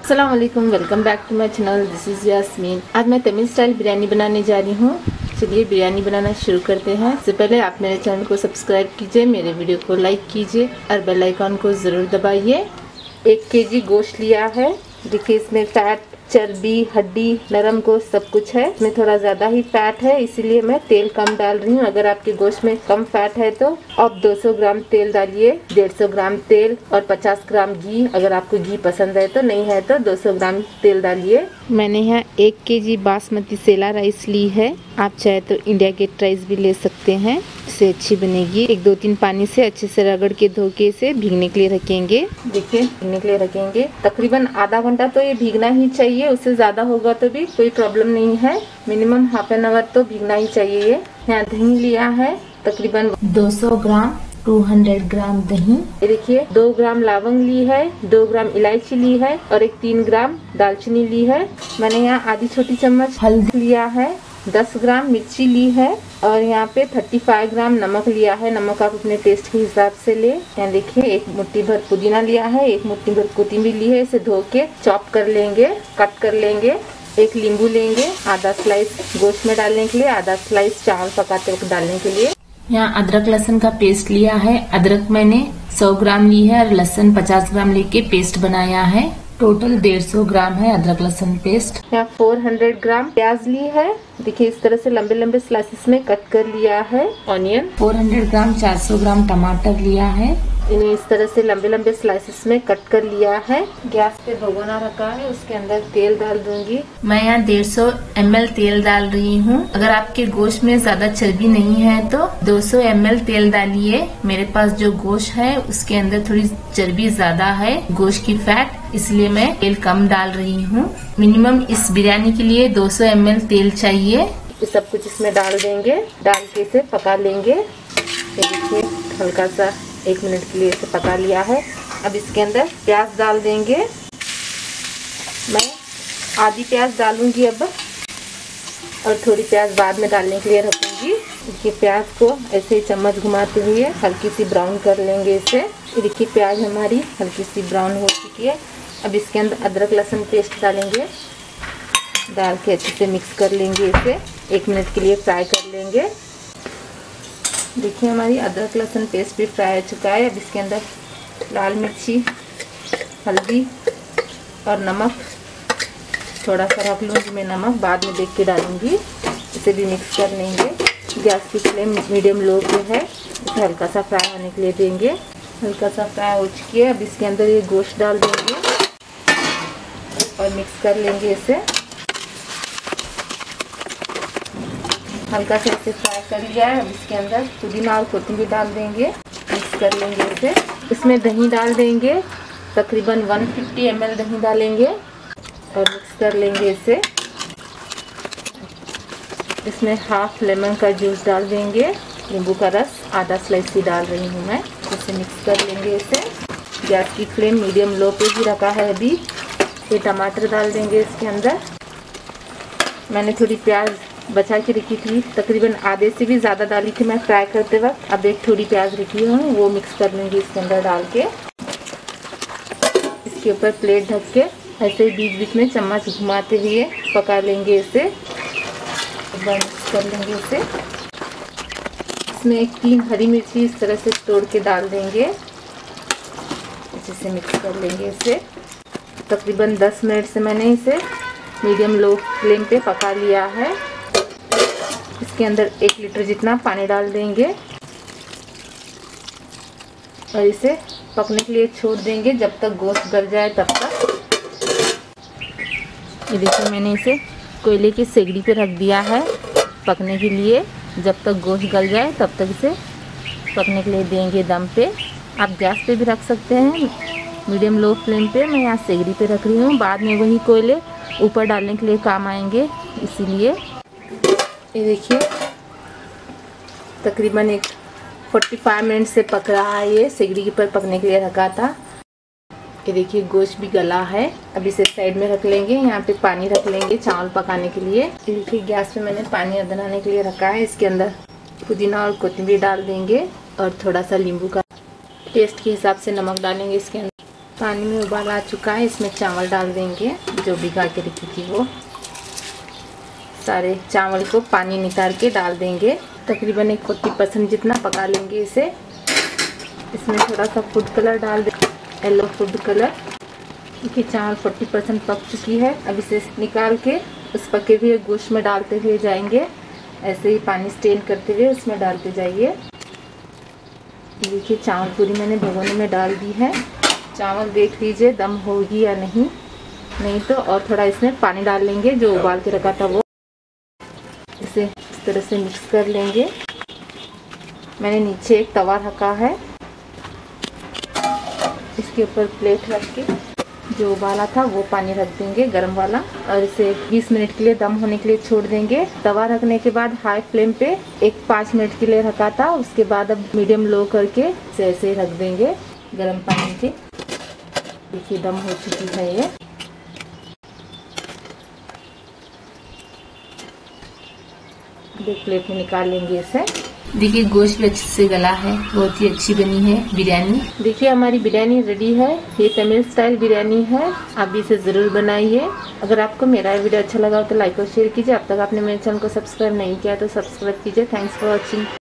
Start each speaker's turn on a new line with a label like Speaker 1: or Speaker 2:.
Speaker 1: अस्सलाम वालेकुम, welcome back to my channel. This is Yasmeen. आज मैं तमिल स्टाइल बिरयानी बनाने जा रही हूँ। चलिए बिरयानी बनाना शुरू करते हैं। इससे पहले आप मेरे चैनल को सब्सक्राइब कीजिए, मेरे वीडियो को लाइक कीजिए और बेल आइकन को ज़रूर दबाइए। 1 केजी गोश्त लिया है। देखिए इसमें फैट, चर्बी, हड्डी, नरम गोश्त सब कुछ है। इसमें थोड़ा ज़्यादा ही फैट है, इसीलिए मैं तेल कम डाल रही हूँ। अगर आपके गोश्त में कम फैट है तो आप 200 ग्राम तेल डालिए, 150 ग्राम तेल और 50 ग्राम घी। अगर आपको घी पसंद है तो, नहीं है तो 200 ग्राम तेल डालिए। मैंने यहाँ 1 केजी बासमती सेला राइस ली है। आप चाहे तो इंडिया गेट राइस भी ले सकते हैं, इससे अच्छी बनेगी। 1-2-3 पानी से अच्छे से रगड़ के धो के इसे भीगने के लिए रखेंगे। देखिए भीगने के लिए रखेंगे, तकरीबन आधा घंटा तो ये भीगना ही चाहिए। उससे ज़्यादा होगा तो भी कोई प्रॉब्लम नहीं है, मिनिमम हाफ एन आवर तो भीगना ही चाहिए। ये यहाँ दही लिया है, तकरीबन 200 ग्राम, 200 ग्राम दही। ये देखिए 2 ग्राम लवंग ली है, 2 ग्राम इलायची ली है और 3 ग्राम दालचीनी ली है। मैंने यहाँ आधी छोटी चम्मच हल्दी लिया है, 10 ग्राम मिर्ची ली है और यहाँ पे 35 ग्राम नमक लिया है। नमक आप अपने टेस्ट के हिसाब से ले। यहाँ देखिए 1 मुट्ठी भर पुदीना लिया है, 1 मुट्ठी भर कोथिंबीर ली है। इसे धो के चॉप कर लेंगे, कट कर लेंगे। 1 नींबू लेंगे, आधा स्लाइस गोश्त में डालने के लिए, आधा स्लाइस चावल पकाते वक्त डालने के लिए। यहाँ अदरक लहसुन का पेस्ट लिया है। अदरक मैंने 100 ग्राम ली है और लहसुन 50 ग्राम लेके पेस्ट बनाया है। टोटल 150 ग्राम है अदरक लहसुन पेस्ट। यहाँ 400 ग्राम प्याज ली है। देखिए इस तरह से लंबे लंबे स्लाइसेस में कट कर लिया है। ऑनियन 400 ग्राम, 400 ग्राम टमाटर लिया है, इन्हें इस तरह से लंबे लंबे स्लाइसेस में कट कर लिया है। गैस पे भगोना रखा है, उसके अंदर तेल डाल दूंगी। मैं यहाँ 150 ml तेल डाल रही हूँ। अगर आपके गोश्त में ज्यादा चर्बी नहीं है तो 200 ml तेल डालिए। मेरे पास जो गोश्त है उसके अंदर थोड़ी चर्बी ज्यादा है, गोश्त की फैट, इसलिए मैं तेल कम डाल रही हूँ। मिनिमम इस बिरयानी के लिए 200 ml तेल चाहिए। ये सब कुछ इसमें डाल देंगे, डाल के इसे पका लेंगे। देखिए हल्का सा 1 मिनट के लिए इसे पका लिया है। अब इसके अंदर प्याज डाल देंगे। मैं आधी प्याज डालूंगी अब, और थोड़ी प्याज बाद में डालने के लिए रखूंगी। देखिए प्याज को ऐसे ही चम्मच घुमाते हुए हल्की सी ब्राउन कर लेंगे इसे। देखिए प्याज हमारी हल्की सी ब्राउन हो चुकी है। अब इसके अंदर अदरक लहसुन पेस्ट डालेंगे, डाल के अच्छे से मिक्स कर लेंगे। इसे 1 मिनट के लिए फ्राई कर लेंगे। देखिए हमारी अदरक लहसुन पेस्ट भी फ्राई हो चुका है। अब इसके अंदर लाल मिर्ची, हल्दी और नमक, थोड़ा सा रख लूँगी मैं नमक, बाद में देख के डालूंगी। इसे भी मिक्स कर लेंगे। गैस की फ्लेम मीडियम लो पे है। इसे हल्का सा फ्राई होने के लिए देंगे। हल्का सा फ्राई हो चुकी है। अब इसके अंदर ये गोश्त डाल देंगे और मिक्स कर लेंगे इसे। हल्का से इसे फ्राई कर लिया है। अब इसके अंदर पुदीना और कोथिंबीर डाल देंगे, मिक्स कर लेंगे इसे। इसमें दही डाल देंगे, तकरीबन 150 ml दही डालेंगे और मिक्स कर लेंगे इसे। इसमें हाफ लेमन का जूस डाल देंगे, नींबू का रस आधा स्लाइस ही डाल रही हूँ मैं। इसे मिक्स कर लेंगे इसे। गैस की फ्लेम मीडियम लो पे ही रखा है अभी। ये टमाटर डाल देंगे इसके अंदर। मैंने थोड़ी प्याज बचा के रखी थी, तकरीबन आधे से भी ज़्यादा डाली थी मैं फ्राई करते वक्त। अब एक थोड़ी प्याज रखी हूँ, वो मिक्स कर लूँगी इसके अंदर डाल के। इसके ऊपर प्लेट ढक के ऐसे ही बीच बीच में चम्मच घुमाते हुए पका लेंगे इसे। मिक्स कर लेंगे इसे। इसमें 3 हरी मिर्ची इस तरह से तोड़ के डाल देंगे। अच्छे से मिक्स कर लेंगे इसे। तकरीबन 10 मिनट से मैंने इसे मीडियम लो फ्लेम पे पका लिया है। इसके अंदर 1 लीटर जितना पानी डाल देंगे और इसे पकने के लिए छोड़ देंगे जब तक गोश्त गल जाए तब तक। ये देखिए मैंने इसे कोयले की सेगड़ी पे रख दिया है पकने के लिए। जब तक गोश्त गल जाए तब तक इसे पकने के लिए देंगे दम पे। आप गैस पे भी रख सकते हैं, मीडियम लो फ्लेम पे। मैं यहाँ सेगड़ी पे रख रही हूँ, बाद में वही कोयले ऊपर डालने के लिए काम आएंगे, इसीलिए। ये देखिए तकरीबन 45 मिनट से पक रहा है। ये सिगड़ी पर पकने के लिए रखा था। ये देखिए गोश्त भी गला है। अब इसे साइड में रख लेंगे। यहाँ पे पानी रख लेंगे चावल पकाने के लिए। ये देखिए गैस पे मैंने पानी बनाने के लिए रखा है। इसके अंदर पुदीना और कोथिंबीर डाल देंगे और थोड़ा सा नींबू का टेस्ट के हिसाब से नमक डालेंगे इसके अंदर। पानी में उबाल आ चुका है, इसमें चावल डाल देंगे जो भिगा के रखी थी वो। सारे चावल को पानी निकाल के डाल देंगे। तकरीबन 40% जितना पका लेंगे इसे। इसमें थोड़ा सा फूड कलर डाल दें, येलो फूड कलर। देखिए चावल 40% पक चुकी है। अब इसे निकाल के उस पके हुए गोश्त में डालते हुए जाएंगे। ऐसे ही पानी स्ट्रेन करते हुए उसमें डालते जाइए। देखिए चावल पूरी मैंने भगोने में डाल दी है। चावल देख लीजिए दम होगी या नहीं तो और थोड़ा इसमें पानी डाल लेंगे जो उबाल के रखा था वो। इसे इस तरह से मिक्स कर लेंगे। मैंने नीचे एक तवा रखा है, इसके ऊपर प्लेट रख के जो उबाला था वो पानी रख देंगे गर्म वाला और इसे 20 मिनट के लिए दम होने के लिए छोड़ देंगे। तवा रखने के बाद हाई फ्लेम पे 5 मिनट के लिए रखा था, उसके बाद अब मीडियम लो करके इसे ऐसे रख देंगे गर्म पानी के। देखिए दम हो चुकी है ये। एक प्लेट में निकाल लेंगे इसे। देखिए गोश्त भी अच्छे से गला है, बहुत ही अच्छी बनी है बिरयानी। देखिए हमारी बिरयानी रेडी है। ये तमिल स्टाइल बिरयानी है, आप भी इसे जरूर बनाइए। अगर आपको मेरा वीडियो अच्छा लगा हो तो लाइक और शेयर कीजिए। अब तक आपने मेरे चैनल को सब्सक्राइब नहीं किया तो सब्सक्राइब कीजिए। Thanks for watching.